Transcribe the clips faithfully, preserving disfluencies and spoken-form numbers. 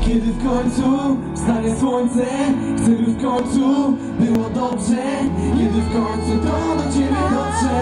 Kiedy w końcu wstanie słońce, chcę by w końcu było dobrze. Kiedy w końcu to do ciebie dotrze.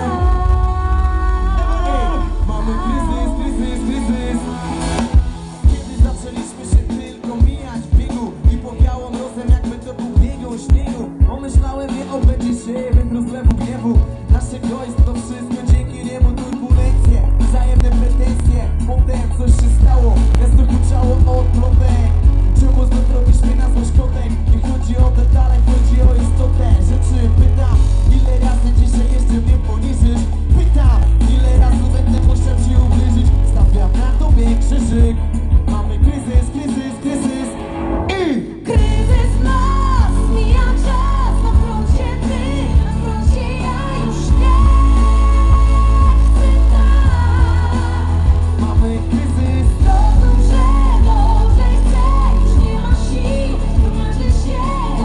Mamy kryzys, kryzys, kryzys. Kiedy zaczęliśmy się tylko mijać w biegu i powiało mrozem, jakby to był biegu śniegu. Pomyślałem, nie obędzie się wędru z lewu gniewu. Nasz egoizm to wszystko dzięki niemu, turbulencje i wzajemne pretensje. Potem coś się stało, jasno huczało odlotę. Czemu znów robisz mnie na złość kotek? Nie chodzi o detale, chodzi o istotę rzeczy. Pytam, ile razy dzisiaj jeszcze mnie poniżysz? Pytam, ile razy będę musiał ci ubliżyć? Stawiam na tobie krzyżyk. Mamy kryzys, kryzys, kryzys i kryzys nas, mija czas. Na froncie ty, na froncie ja już nie chcę tak. mamy kryzys. To dobrze, dobrze chcę, już nie ma sił. Tłumaczy się o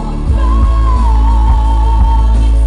koniec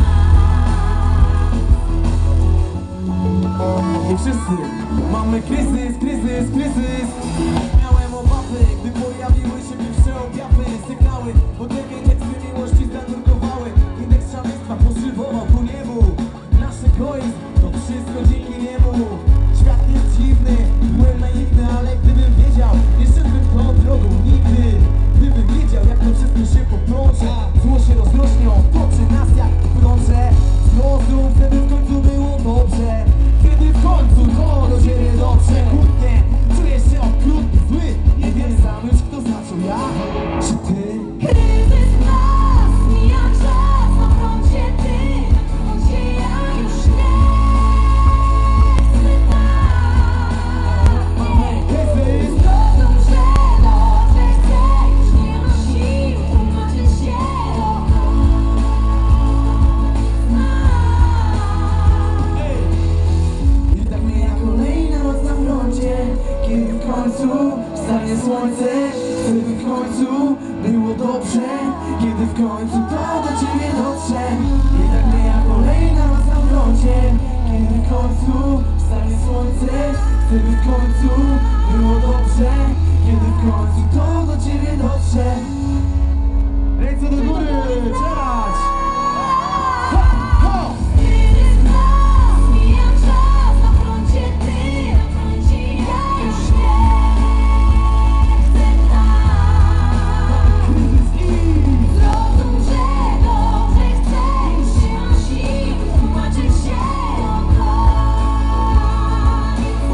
nas. I wszyscy mamy kryzys, kryzys, kryzys. Miałem obawy, gdy pojawiły się pierwsze objawy. Sygnały, potem teksty miłości zanurkowały. Indeks szaleństwa poszybował ku niebu. Nasz egoizm, to wszystko dzięki niemu. Świat jest dziwny, byłem naiwny, ale gdybym wiedział, nie szedłbym tą drogą nigdy. Gdybym wiedział, jak to wszystko się poplącze, zło się rozrośnie, otoczy nas jak w prąże. Zrozum, wtedy w końcu było dobrze. Kiedy w końcu to do ciebie dotrze. Kłótnie, czuję się okrutny, zły. Nie wiem sam już, kto zaczął, ja czy ty. Kryzys nas, mija czas. Na froncie ty, na froncie ja już nie chcę tak. Mamy kryzys. To dobrze, dobrze chcę, już nie ma sił. Tłumaczy się o koniec nas. I tak mija kolejna noc na froncie. Kiedy w końcu wstanie słońce, chcę by w końcu było dobrze. Kiedy w końcu to do ciebie dotrze. I tak mija kolejna noc na froncie. Kiedy w końcu wstanie słońce, chcę by w końcu było dobrze. Kiedy w końcu to do ciebie dotrze. Ręce do góry, cześć! Ha, ha! Kryzys nas, mija czas. Na froncie ty, na froncie ja już nie chcę tak. Kryzys i Zrozum, że dobrze chcę, już nie ma sił. Tłumaczyć się o koniec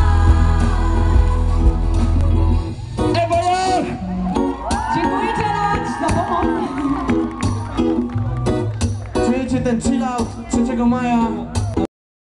nas. Ewojan! Dziękuję Challenge za pomoc. Czujecie ten chill out trzeciego maja?